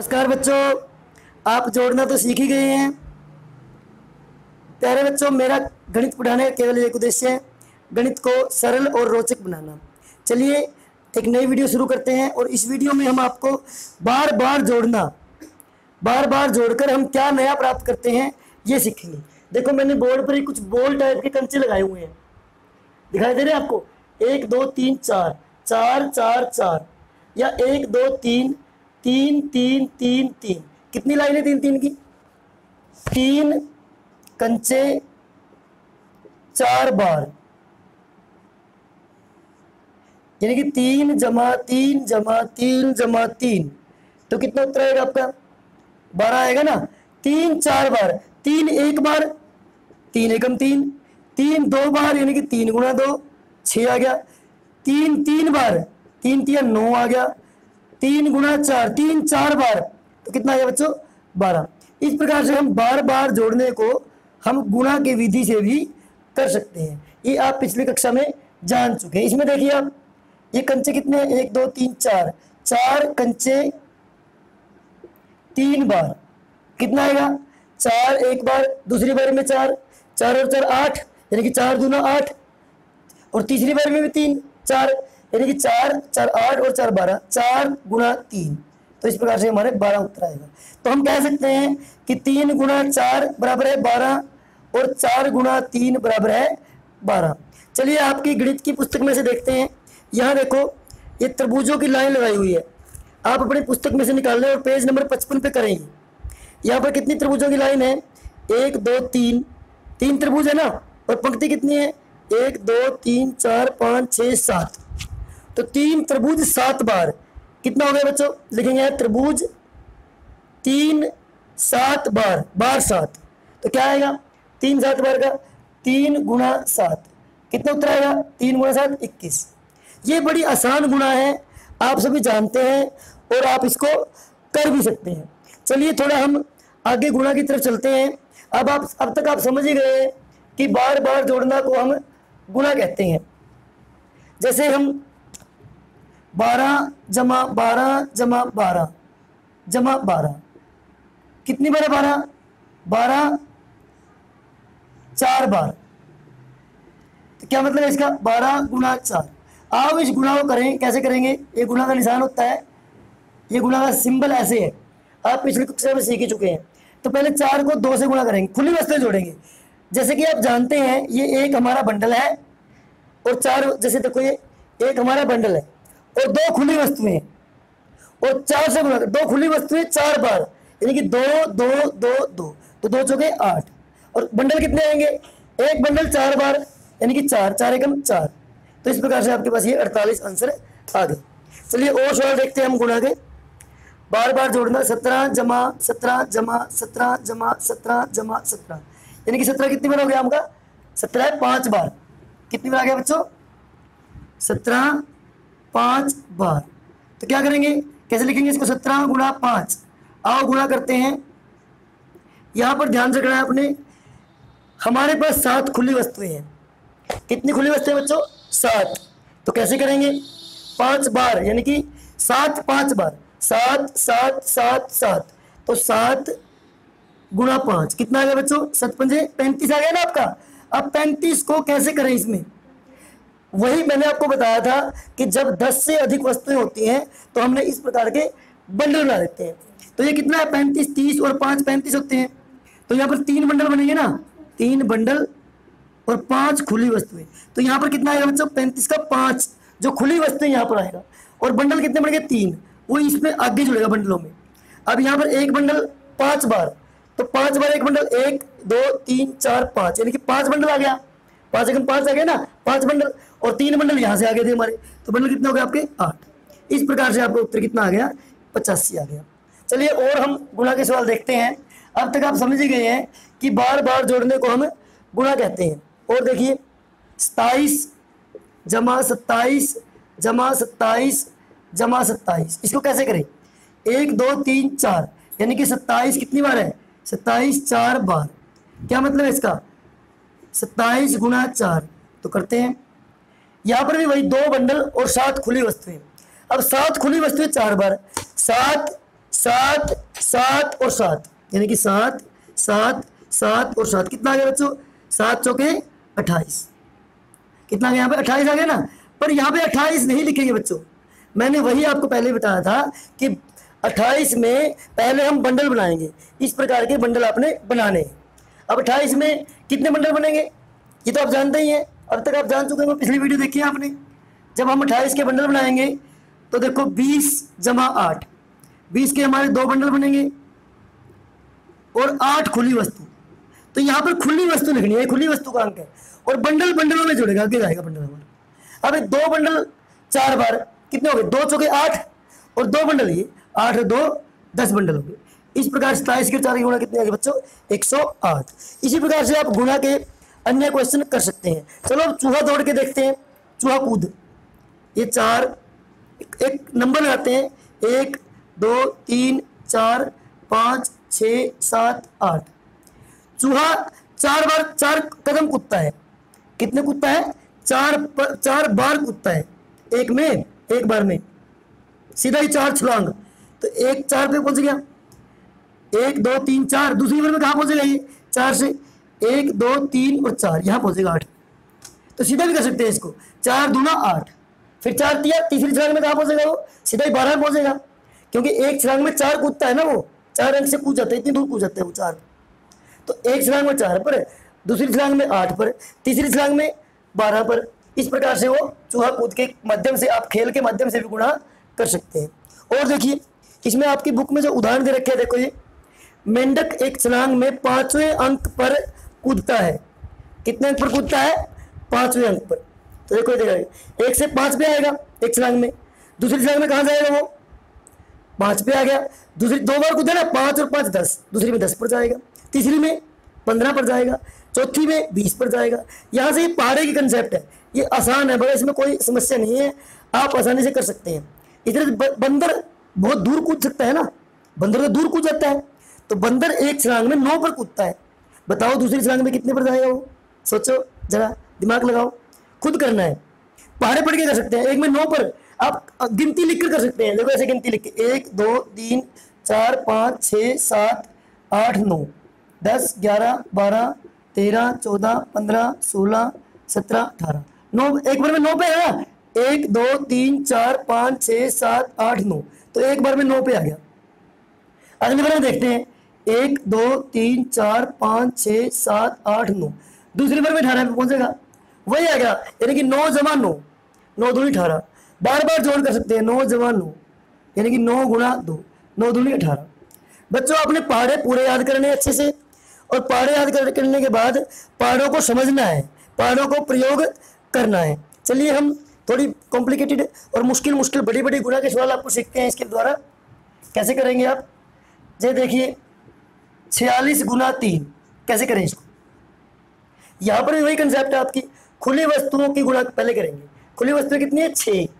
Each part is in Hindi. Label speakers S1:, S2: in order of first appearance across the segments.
S1: नमस्कार बच्चों, आप जोड़ना तो सीख ही गए हैं। प्यारे बच्चों, मेरा गणित पढ़ाने का केवल एक उद्देश्य है, गणित को सरल और रोचक बनाना। चलिए एक नई वीडियो शुरू करते हैं और इस वीडियो में हम आपको बार बार जोड़ना, बार बार जोड़कर हम क्या नया प्राप्त करते हैं ये सीखेंगे। देखो, मैंने बोर्ड पर ही कुछ बॉल टाइप के कंचे लगाए हुए हैं, दिखाई दे रहे हैं आपको? 1 2 3 4 4 4 4 या 1 2 3 3 3 3 3। कितनी लाइनें 3 3 की? 3 कंचे 4 बार, यानी कि 3 जमा 3 जमा 3 जमा 3, तो कितना उत्तर आएगा आपका? 12 आएगा ना। 3 4 बार, 3 1 बार, 3 एकम 3, 3 2 बार यानी कि 3 गुणा 2 6 आ गया। 3 3 बार, 3 3 9 आ गया। 3 गुणा 4, 3 4 बार, तो कितना आ गया बच्चों? 12। इस प्रकार से हम बार बार जोड़ने को हम गुणा की विधि से भी कर सकते हैं। ये आप पिछली कक्षा में जान चुके हैं। इसमें देखिए आप, ये कंचे कितने हैं? 1 2 3 4, 4 कंचे 3 बार, कितना आएगा? 4 एक बार, दूसरी बार में 4, 4 और 4 8, यानी कि 4 दूना 8, और तीसरी बार में भी 3 4, यानी कि 4 4 8 और 4 12, 4 गुणा 3। तो इस प्रकार से हमारे 12 उत्तर आएगा। तो हम कह सकते हैं कि 3 गुणा 4 बराबर है 12 और 4 गुणा 3 बराबर है 12। चलिए आपकी गणित की पुस्तक में से देखते हैं। यहाँ देखो, ये त्रिभुजों की लाइन लगाई हुई है, आप अपनी पुस्तक में से निकाल लें और पेज नंबर 55 पे करेंगे। यहाँ पर कितनी त्रिभुजों की लाइन है? 1 2 3, 3 त्रिभुज है ना, और पंक्ति कितनी है? 1 2 3 4 5 6 7, तो 3 त्रिभुज 7 बार, कितना हो गया बच्चों? लिखेंगे त्रिभुज 3 7 बार, बार 7, तो क्या आएगा? 3 7 बार का 3 गुणा 7, कितना उत्तर आएगा? 3 गुणा 7 21। ये बड़ी आसान गुणा है, आप सभी जानते हैं और आप इसको कर भी सकते हैं। चलिए थोड़ा हम आगे गुणा की तरफ चलते हैं। अब तक आप समझ ही गए हैं कि बार बार जोड़ना को हम गुणा कहते हैं। जैसे हम 12 जमा 12 जमा 12 जमा 12, कितनी बार है? 12 12 4 बार, तो क्या मतलब है इसका? 12 गुणा 4। आप इस गुणा को करें, कैसे करेंगे? ये गुणा का निशान होता है, ये गुणा का सिंबल ऐसे है, आप पिछले कक्षा में सीख ही चुके हैं। तो पहले 4 को 2 से गुणा करेंगे, खुली वस्तुएं जोड़ेंगे। जैसे कि आप जानते हैं ये एक हमारा बंडल है और 4, जैसे देखो ये एक हमारा बंडल है और 2 खुली वस्तुएं हैं, और 4 से गुणा कर, 2 खुली वस्तुएं 4 बार, यानी कि 2 2 2 2, तो 2 चौके 8, और बंडल कितने आएंगे? एक बंडल 4 बार, यानी कि 4 4 एकम 4। तो इस प्रकार से आपके पास ये 48 आंसर आ गए। चलिए और सवाल देखते हैं हम गुणा के। बार बार जोड़ना, 17 जमा 17 जमा 17 जमा 17 जमा 17, यानी कि 17 कितनी बार हो गया आपका? 17 5 बार, कितनी बार आ गया बच्चों? 17 5 बार। तो क्या करेंगे, कैसे लिखेंगे इसको? 17 गुणा 5। आओ गुणा करते हैं। यहाँ पर ध्यान रखना है आपने, हमारे पास 7 खुली वस्तुएं हैं। कितनी खुली वस्तुएं बच्चों? 7। तो कैसे करेंगे? 5 बार, यानी कि 7 5 बार, 7 7 7 7, तो 7 गुणा 5 कितना आ गया बच्चों? 7 पंजे 35 आ गया ना आपका। अब 35 को कैसे करें? इसमें वही मैंने आपको बताया था कि जब 10 से अधिक वस्तुएं होती हैं तो हमने इस प्रकार के बंडल बना देते हैं। तो ये कितना है? 35 30 और 5 35 होते हैं। तो यहाँ पर 3 बंडल बनेंगे ना, 3 बंडल और 5 खुली वस्तुएं, तो यहाँ पर कितना आएगा बच्चों? 35 का 5 जो खुली वस्तुएं यहाँ पर आएगा, और बंडल कितने बनेंगे? 3, वो इसमें आगे जुड़ेगा बंडलों में। अब यहाँ पर एक बंडल 5 बार, तो 5 बार एक बंडल, 1 2 3 4 5, यानी कि 5 बंडल आ गया। 5 एकम 5 आ गया ना, 5 बंडल, और 3 बंडल यहाँ से आ गए थे हमारे, तो बंडल कितने हो गए आपके? 8। इस प्रकार से आपका उत्तर कितना आ गया? 85 आ गया। चलिए और हम गुणा के सवाल देखते हैं। अब तक आप समझ ही गए हैं कि बार बार जोड़ने को हम गुणा कहते हैं। और देखिए, 27 जमा 27 जमा 27 जमा 27, इसको कैसे करें? 1 2 3 4, यानी कि 27 कितनी बार है? 27 4 बार। क्या मतलब है इसका? 27 गुणा 4, तो करते हैं। यहाँ पर भी वही 2 बंडल और 7 खुली वस्तुएं। अब 7 खुली वस्तुएं 4 बार, 7 7 7 और 7, यानी कि 7 7 7 और 7 कितना आ गया बच्चों? 7 चौके 28। कितना आ गया यहाँ पे? 28 आ गया ना। पर यहाँ पे 28 नहीं लिखेंगे बच्चों, मैंने वही आपको पहले बताया था कि 28 में पहले हम बंडल बनाएंगे। इस प्रकार के बंडल आपने बनाने हैं। अब 28 में कितने बंडल बनेंगे ये तो आप जानते ही हैं, अब तक आप जान चुके हैं, पिछली वीडियो देखी है आपने। जब हम 28 के बंडल बनाएंगे तो देखो 20 जमा 8, 20 के हमारे 2 बंडल बनेंगे और 8 खुली वस्तु। तो यहाँ पर खुली वस्तु लिखनी है, खुली वस्तु का अंक है, और बंडल बंडलों में जुड़ेगा, आगे जाएगा बंडल हमारा। अब 2 बंडल 4 बार कितने हो गए? 2 चौके 8 और 2 बंडल, ये 8 और 2 10 बंडल हो गए। इस प्रकार 27 के 4 गुणा कितने आ गए बच्चों? 108। इसी प्रकार से आप गुणा के अन्य क्वेश्चन कर सकते हैं। चलो अब चूहा दौड़ के देखते हैं, चूहा कूद। ये 4 एक नंबर लगाते हैं, 1 2 3 4 5 6 7 8। चूहा 4 बार 4 कदम कूदता है। कितने कूदता है? 4 बार कूदता है, एक बार में सीधा ही 4 छलांग। तो 1 4 पे पहुंच गया, 1 2 3 4। दूसरी बार में कहाँ पहुंचेगा? ये 4 से 1 2 3 और 4 यहाँ पहुंचेगा 8। तो सीधा भी कर सकते हैं इसको, 4 दूना 8, फिर 4 तिया, तीसरी छलांग में कहाँ पहुंचेगा? वो सीधा ही 12 में पहुंचेगा, क्योंकि एक छलांग में 4 कूदता है ना, वो 4 अंक से कूद जाता है, इतनी दूर कूद जाता है वो 4। तो एक छलांग में 4 पर, दूसरी छलांग में 8 पर, तीसरी छलांग में 12 पर। इस प्रकार से वो चूहा कूद के माध्यम से, आप खेल के माध्यम से भी गुणा कर सकते हैं। और देखिए इसमें आपकी बुक में जो उदाहरण दे रखे हैं, देखो ये मेंढक एक छलांग में 5वें अंक पर कूदता है। कितने अंक पर कूदता है? 5वें अंक पर। तो देखो ये 1 से 5 पे आएगा एक छलांग में, दूसरी छलांग में कहाँ जाएगा? वो 5 पे आ गया। दूसरी 2 बार कूदा ना, 5 और 5 10, दूसरी में 10 पर जाएगा, तीसरी में 15 पर जाएगा, चौथी में 20 पर जाएगा। यहाँ से ये पहाड़े की कंसेप्ट है, ये आसान है, बड़ा इसमें कोई समस्या नहीं है, आप आसानी से कर सकते हैं। इधर बंदर बहुत दूर कूद सकता है ना, बंदर तो दूर कूद जाता है, तो बंदर एक छलांग में 9 पर कूदता है। बताओ दूसरी छलांग में कितने पर जाएगा वो? सोचो जरा, दिमाग लगाओ, खुद करना है। पहाड़े पढ़ के कर सकते हैं, एक में 9 पर आप गिनती लिखकर कर सकते हैं। देखो ऐसे गिनती लिख के 1 2 3 4 5 6 7 8 9 10 11 12 13 14 15 16 17 18 9, एक बार में 9 पे है ना, 1 2 3 4 5 6 7 8 9, तो एक बार में 9 पे आ गया। अगली बार में देखते हैं 1 2 3 4 5 6 7 8 9, दूसरी बार में 18 पे पहुंचेगा, वही आ गया, यानी कि 9 जमा 9, 9 दूनी 18। बार बार जोड़ कर सकते हैं, 9 जमा 9 यानी कि 9 गुणा 2, 9 दूनी 18। बच्चों आपने पहाड़े पूरे याद करने अच्छे से, और पहाड़े याद करने के बाद पहाड़ों को समझना है, पहाड़ों को प्रयोग करना है। चलिए हम थोड़ी कॉम्प्लिकेटेड और मुश्किल बड़ी बड़ी गुणा के सवाल आपको सीखते हैं इसके द्वारा। कैसे करेंगे आप? ये देखिए 46 गुना 3 कैसे करें इसको? यहाँ पर भी वही कंसेप्ट है आपकी, खुली वस्तुओं की गुणा पहले करेंगे। खुली वस्तुएं कितनी है?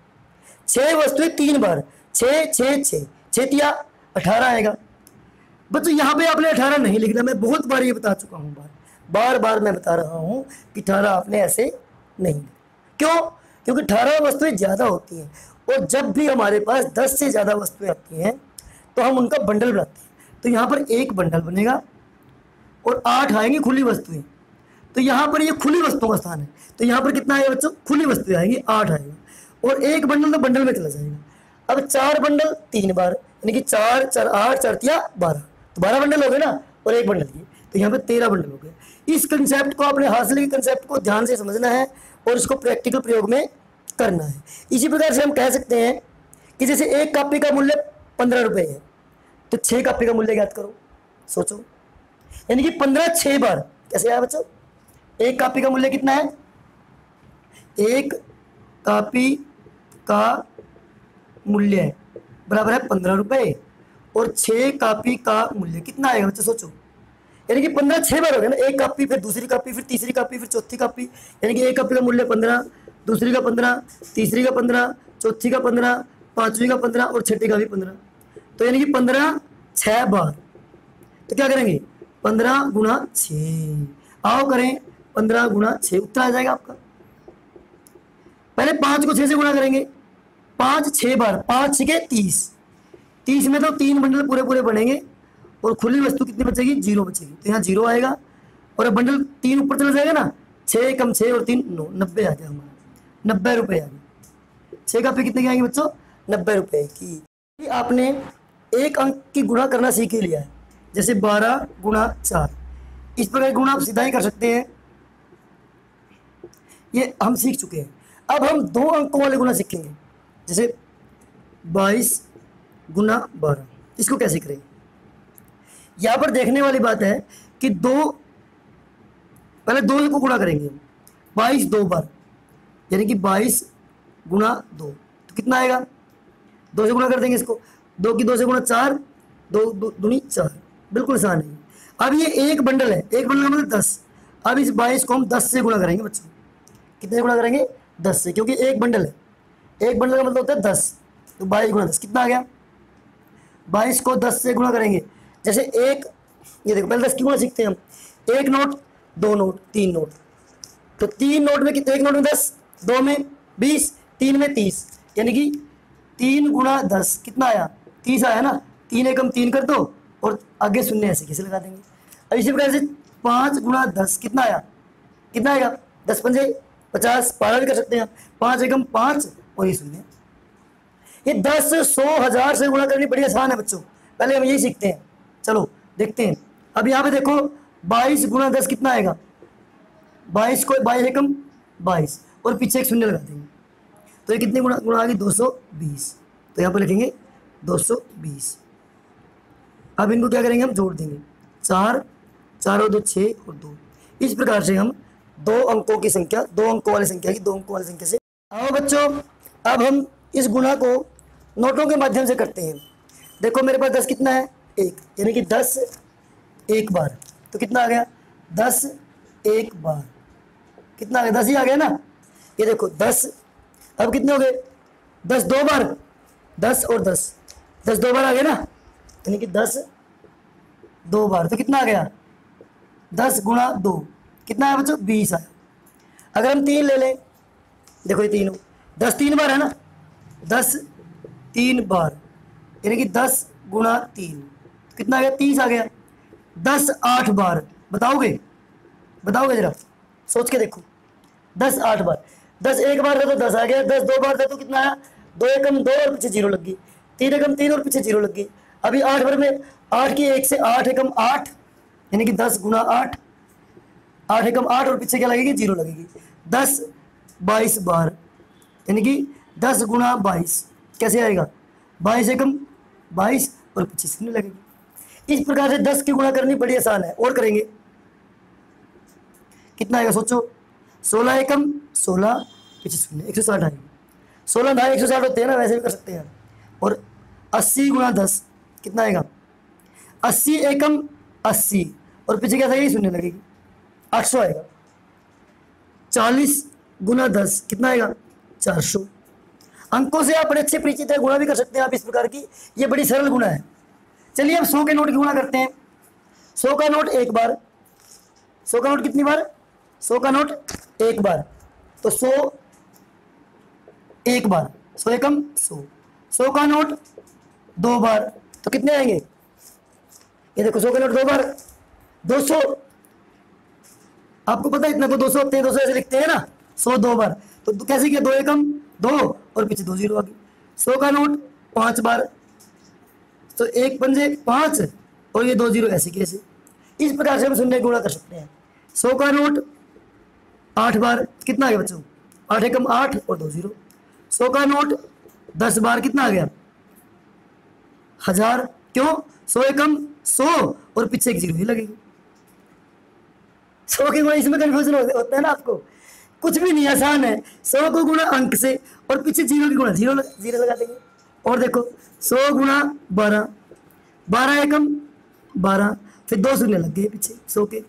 S1: 6 वस्तुएं 3 बार, 6 6 6 6 तिया 18 आएगा। बच्चों यहाँ पे आपने 18 नहीं लिखना, मैं बहुत बार ये बता चुका हूँ, बार मैं बता रहा हूँ कि 18 आपने ऐसे नहीं लिखना। क्यों? क्योंकि 18 वस्तुएं ज़्यादा होती हैं, और जब भी हमारे पास 10 से ज़्यादा वस्तुएं आती हैं तो हम उनका बंडल बनाते हैं। तो यहाँ पर एक बंडल बनेगा और 8 आएंगी खुली वस्तुएं, तो यहाँ पर ये खुली वस्तुओं का स्थान है, तो यहाँ पर कितना आएगा बच्चों? खुली वस्तुएं आएंगी, 8 आएगा, और एक बंडल तो बंडल में चला जाएगा। अब 4 बंडल 3 बार, यानी कि 4 4 8 4 तिया 12, तो 12 बंडल हो गए ना, और एक बंडल की, तो यहाँ पे 13 बंडल हो गए। इस कंसेप्ट को, अपने हासिल के कंसेप्ट को ध्यान से समझना है और इसको प्रैक्टिकल प्रयोग में करना है। इसी प्रकार से हम कह सकते हैं कि जैसे एक कॉपी का मूल्य 15 रुपये है, तो 6 कॉपी का मूल्य ज्ञात करो, सोचो, यानी कि 15 6 बार कैसे आया बच्चों? एक कॉपी का मूल्य कितना है? एक कॉपी का मूल्य बराबर है 15 रुपये, और 6 कॉपी का मूल्य कितना आएगा बच्चों? सोचो, यानी कि 15 6 बार हो गया ना, एक कॉपी, फिर दूसरी कॉपी, फिर तीसरी कॉपी, फिर चौथी कॉपी, यानी कि एक कॉपी का मूल्य 15, दूसरी का 15, तीसरी का 15, चौथी का 15, पांचवी का 15 और छठी का भी 15, तो यानी कि 15 6 बार। तो क्या करेंगे? 15 गुणा 6, आओ करें 15 गुणा 6, उत्तर आ जाएगा आपका। पहले 5 को 6 से गुणा करेंगे, 5 6 बार, 5 6 30, 30 में तो 3 बंडल पूरे पूरे बनेंगे और खुली वस्तु कितनी बचेगी, 0 बचेगी। तो यहाँ 0 आएगा और अब बंडल 3 ऊपर चला जाएगा ना, 6 कम 6 और 3 9, 90 आ गया हमारा, 90 रुपये आ गए। 6 का पे कितने के आएंगे बच्चों, 90 रुपये की। आपने एक अंक की गुणा करना सीख ही लिया है, जैसे 12 गुणा 4, इस प्रकार गुणा आप सीधा ही कर सकते हैं, ये हम सीख चुके हैं। अब हम 2 अंकों वाले गुणा सीखेंगे, जैसे 22 गुना 12, इसको कैसे करेंगे। यहाँ पर देखने वाली बात है कि पहले 2 को गुणा करेंगे, 22 2 बार, यानी कि 22 गुना 2, तो कितना आएगा, 2 से गुणा कर देंगे इसको, 2 की 2 से गुणा 4, 2 दूनी 4, बिल्कुल आसान है। अब ये एक बंडल है, एक बंडल का मतलब 10। अब इस 22 को हम 10 से गुणा करेंगे बच्चों, कितने से गुणा करेंगे, 10 से, क्योंकि एक बंडल है, एक बंडल का मतलब होता है 10, तो 22 गुणा 10 कितना आ गया, 22 को 10 से गुणा करेंगे। जैसे एक, ये देखो पहले 10 की गुणा सीखते हैं हम, 1 नोट 2 नोट 3 नोट, तो 3 नोट में कितने, 1 नोट में 10, 2 में 20, 3 में 30, यानी कि 3 गुणा 10 कितना आया, 30 आया ना, 3 एकम 3 कर दो और आगे शून्य ऐसे कैसे लगा देंगे। अब इसी प्रकार से 5 गुणा 10 कितना आया, कितना आएगा, 10 पंजे 50, 12 भी कर सकते हैं, 5 एकम 5 और ये शून्य। ये 10 100 1000 से गुणा करनी बड़ी आसान है बच्चों, पहले हम यही सीखते हैं। चलो देखते हैं। अब यहाँ पे देखो 22 गुणा 10 कितना आएगा, 22 को 22 एकम 22 और पीछे एक शून्य लगा देंगे, तो ये कितने गुणा आ गई, 220, तो यहाँ पर लिखेंगे 220। अब इनको क्या करेंगे, हम जोड़ देंगे, 4 4 और 2 6 और 2, इस प्रकार से हम 2 अंकों की संख्या, 2 अंकों वाली संख्या की 2 अंकों वाली संख्या से। आओ बच्चों, अब हम इस गुणा को नोटों के माध्यम से करते हैं। देखो मेरे पास 10 कितना है, 1, यानी कि 10 एक बार, तो कितना आ गया, 10 एक बार, कितना आ गया, 10 ही आ गया ना। ये देखो 10, अब कितने हो गए, 10 2 बार, 10 और 10, 10 2 बार आ गया ना, यानी कि 10 2 बार, तो कितना आ गया, 10 गुणा 2 कितना है बच्चों, 20 आया। अगर हम 3 ले लें, देखो ये 3 10 3 बार है ना, 10 3 बार, यानी कि 10 गुणा 3 कितना आ गया, 30 आ गया। 10 8 बार, बताओगे जरा सोच के देखो, 10 8 बार, 10 एक बार था तो 10 आ गया, 10 2 बार था तो कितना आया, 2 एकम 2 और पीछे 0 लग गई, 3 एकम 3 और पीछे 0 लग गई। अभी 8 बार में 8 की 1 से 8 एकम 8, यानी कि 10 गुणा 8, 8 एकम 8 और पीछे क्या लगेगी, 0 लगेगी। 10 22 बार, यानी कि 10 गुणा 22 कैसे आएगा, 22 एकम 22 और 25 शून्य लगेगी। इस प्रकार से 10 की गुणा करनी बड़ी आसान है। और करेंगे, कितना आएगा सोचो, 16 एकम 16 पीछे शून्य, 160 आएगी। 16 ढाई 160 होते हैं ना, वैसे भी कर सकते हैं। और 80 गुणा 10 कितना आएगा, 80 एकम 80 और पीछे क्या लगेगी, शून्य लगेगी, 800 आएगा। 40 गुणा 10 कितना आएगा, 400। अंकों से आप बड़े अच्छे परिचित है, गुणा भी कर सकते हैं आप इस प्रकार की, ये बड़ी सरल गुणा है। चलिए अब 100 के नोट की गुणा करते हैं। 100 का नोट एक बार, 100 का नोट कितनी बार, 100 का नोट एक बार, तो 100 एक बार, 100 एकम 100। 100 का नोट 2 बार, तो कितने आएंगे, ये देखो 100 का नोट 2 बार 200, आपको पता है इतना तो 200 होते हैं, 200 ऐसे लिखते हैं ना, 100 2 बार, तो कैसे किया, 2 एकम 2 और पीछे 2 0 आ गई। 100 का नोट 5 बार, तो 1 पंजे 5 और ये 2 0 ऐसे कैसे, इस प्रकार से हम शून्य गुणा कर सकते हैं। 100 का नोट 8 बार, कितना आ गया बच्चों, 8 एकम 8 और 2 0। 100 का नोट 10 बार, कितना आ गया, 1000, क्यों, 100 एकम 100 और पीछे एक 0 ही लगेगी। 100 की गुणा, इसमें कन्फ्यूजन होता है ना आपको, कुछ भी नहीं, आसान है। 100 को गुणा अंक से और पीछे 0 की गुणा 0 लगा देंगे। और देखो 100 गुणा 12, 12 एकम 12, फिर 2 शून्य लग गए पीछे 100 के।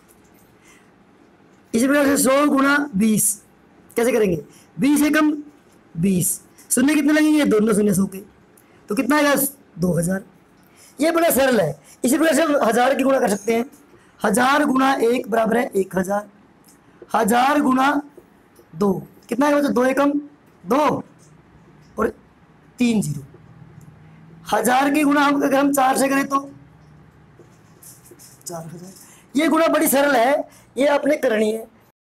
S1: इसी प्रकार से 100 गुणा 20 कैसे करेंगे, 20 एकम 20, शून्य कितने लगेंगे, दोनों शून्य 100 के, तो कितना आएगा, 2000। ये बड़ा सरल है। इसी प्रकार से हम 1000 की गुणा कर सकते हैं। 1000 गुणा 1 बराबर है 1000, 1000 गुणा 2 कितना है, 2 एकम 2 और 3 0। 1000 की गुणा हम अगर हम 4 से करें तो 4000। ये गुणा बड़ी सरल है, ये आपने करनी है।